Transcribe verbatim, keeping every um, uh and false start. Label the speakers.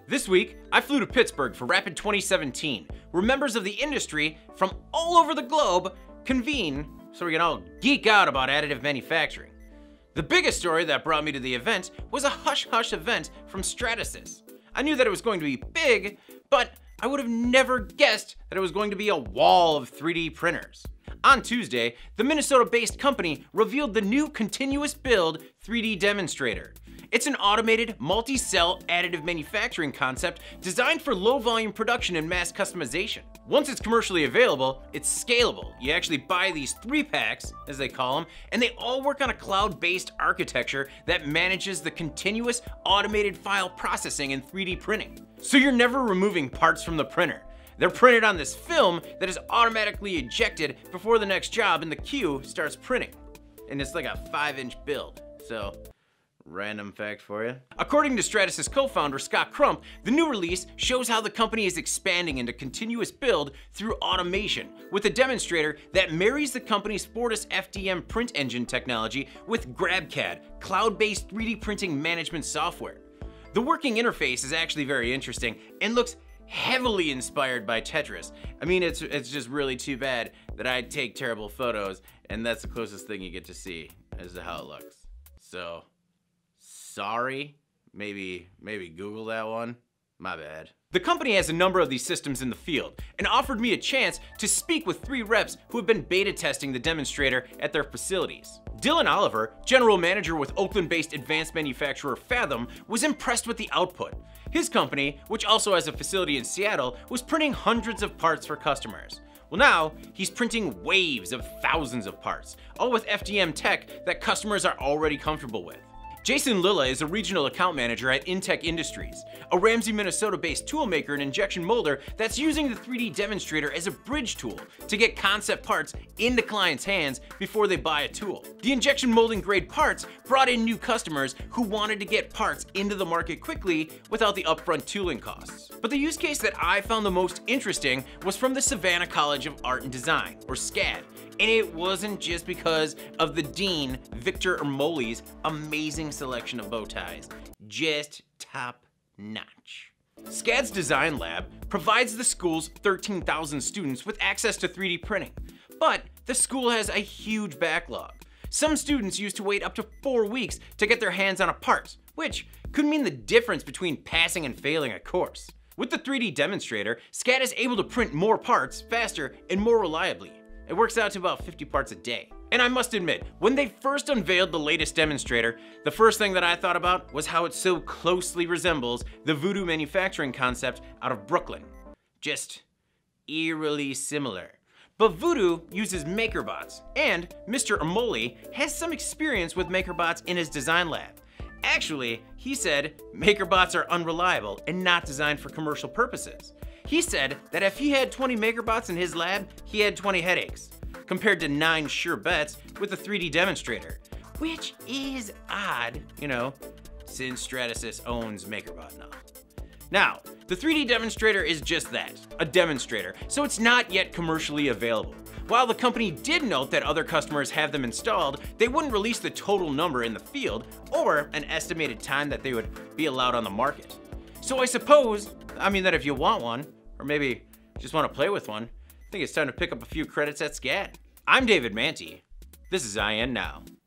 Speaker 1: This week, I flew to Pittsburgh for Rapid twenty seventeen, where members of the industry from all over the globe convene so we can all geek out about additive manufacturing. The biggest story that brought me to the event was a hush-hush event from Stratasys. I knew that it was going to be big, but I would have never guessed that it was going to be a wall of three D printers. On Tuesday, the Minnesota-based company revealed the new continuous build three D Demonstrator. It's an automated, multi-cell additive manufacturing concept designed for low-volume production and mass customization. Once it's commercially available, it's scalable. You actually buy these three packs, as they call them, and they all work on a cloud-based architecture that manages the continuous automated file processing and three D printing. So you're never removing parts from the printer. They're printed on this film that is automatically ejected before the next job and the queue starts printing. And it's like a five inch build, so random fact for you. According to Stratasys co-founder Scott Crump, the new release shows how the company is expanding into continuous build through automation with a demonstrator that marries the company's Fortus F D M print engine technology with GrabCAD, cloud-based three D printing management software. The working interface is actually very interesting and looks heavily inspired by Tetris. I mean, it's it's just really too bad that I take terrible photos, and that's the closest thing you get to see as to how it looks. So, sorry. Maybe maybe Google that one. My bad. The company has a number of these systems in the field and offered me a chance to speak with three reps who have been beta testing the demonstrator at their facilities. Dylan Oliver, general manager with Oakland-based advanced manufacturer Fathom, was impressed with the output. His company, which also has a facility in Seattle, was printing hundreds of parts for customers. Well, now he's printing waves of thousands of parts, all with F D M tech that customers are already comfortable with. Jason Lilla is a regional account manager at Intech Industries, a Ramsey, Minnesota-based toolmaker and injection molder that's using the three D Demonstrator as a bridge tool to get concept parts into clients' hands before they buy a tool. The injection molding grade parts brought in new customers who wanted to get parts into the market quickly without the upfront tooling costs. But the use case that I found the most interesting was from the Savannah College of Art and Design, or SCAD. And it wasn't just because of the dean, Victor Ermoli's amazing selection of bow ties. Just top notch. SCAD's design lab provides the school's thirteen thousand students with access to three D printing. But the school has a huge backlog. Some students used to wait up to four weeks to get their hands on a part, which could mean the difference between passing and failing a course. With the three D Demonstrator, SCAD is able to print more parts faster and more reliably. It works out to about fifty parts a day. And I must admit, when they first unveiled the latest demonstrator, the first thing that I thought about was how it so closely resembles the Voodoo manufacturing concept out of Brooklyn. Just eerily similar. But Voodoo uses MakerBots, and Mister Ermoli has some experience with MakerBots in his design lab. Actually, he said MakerBots are unreliable and not designed for commercial purposes. He said that if he had twenty MakerBots in his lab, he had twenty headaches, compared to nine sure bets with the three D Demonstrator, which is odd, you know, since Stratasys owns MakerBot now. Now, the three D Demonstrator is just that, a demonstrator, so it's not yet commercially available. While the company did note that other customers have them installed, they wouldn't release the total number in the field or an estimated time that they would be allowed on the market. So I suppose, I mean that if you want one, or maybe just want to play with one, I think it's time to pick up a few credits at SCAD. I'm David Manti. This is I E N Now.